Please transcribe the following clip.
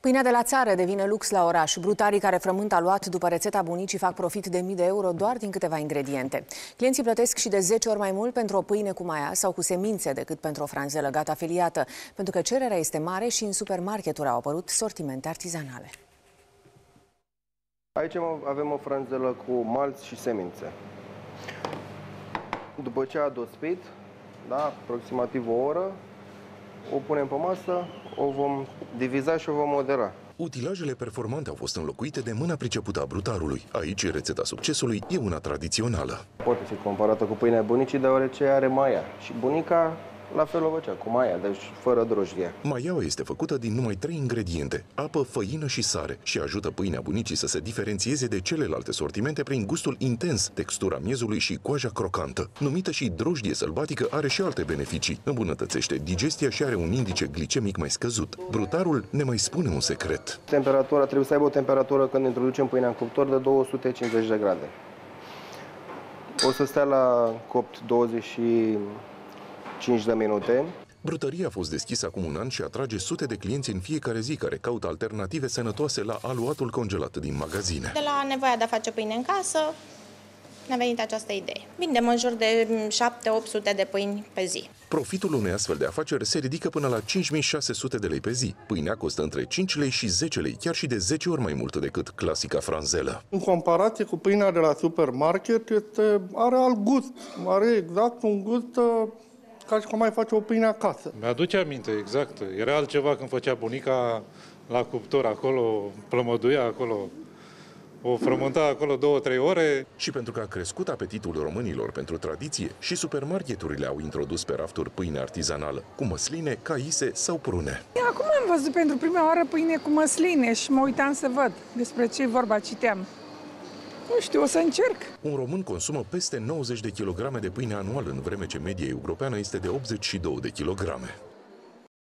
Pâinea de la țară devine lux la oraș. Brutarii care frământ aluat după rețeta bunicii fac profit de mii de euro doar din câteva ingrediente. Clienții plătesc și de 10 ori mai mult pentru o pâine cu maia sau cu semințe decât pentru o franzelă gata filiată, pentru că cererea este mare și în supermarketuri au apărut sortimente artizanale. Aici avem o franzelă cu malți și semințe. După ce a dospit, aproximativ o oră, o punem pe masă, o vom diviza și o vom modera. Utilajele performante au fost înlocuite de mâna pricepută a brutarului. Aici, rețeta succesului e una tradițională. Poate fi comparată cu pâinea bunicii, deoarece are maia. Și bunica la fel o făcea, cu maia, deci fără drojdie. Maiaua este făcută din numai 3 ingrediente, apă, făină și sare, și ajută pâinea bunicii să se diferențieze de celelalte sortimente prin gustul intens, textura miezului și coaja crocantă. Numită și drojdie sălbatică, are și alte beneficii. Îmbunătățește digestia și are un indice glicemic mai scăzut. Brutarul ne mai spune un secret. Temperatura trebuie să aibă o temperatură când introducem pâinea în cuptor de 250 de grade. O să stea la copt 25 de minute. Brutăria a fost deschisă acum un an și atrage sute de clienți în fiecare zi care caută alternative sănătoase la aluatul congelat din magazine. De la nevoia de a face pâine în casă, ne-a venit această idee. Vindem în jur de 700-800 de pâini pe zi. Profitul unei astfel de afaceri se ridică până la 5600 de lei pe zi. Pâinea costă între 5 lei și 10 lei, chiar și de 10 ori mai mult decât clasica franzelă. În comparație cu pâinea de la supermarket, are alt gust, are exact un gust ca și cum mai face o pâine acasă. Mi-aduce aminte, exact. Era altceva când făcea bunica la cuptor acolo, plămăduia acolo, o frământa acolo 2-3 ore. Și pentru că a crescut apetitul românilor pentru tradiție, și supermarketurile au introdus pe rafturi pâine artizanală, cu măsline, caise sau prune. Acum am văzut pentru prima oară pâine cu măsline și mă uitam să văd despre ce vorba, citeam. Nu știu, o să încerc. Un român consumă peste 90 de kilograme de pâine anual, în vreme ce media europeană este de 82 de kilograme.